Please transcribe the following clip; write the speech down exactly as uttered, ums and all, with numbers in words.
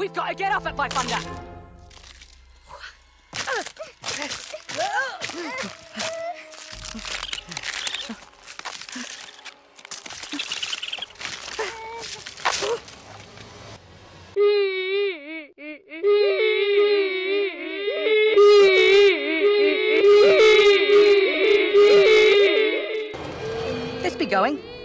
We've got to get off it by thunder! Let's be going.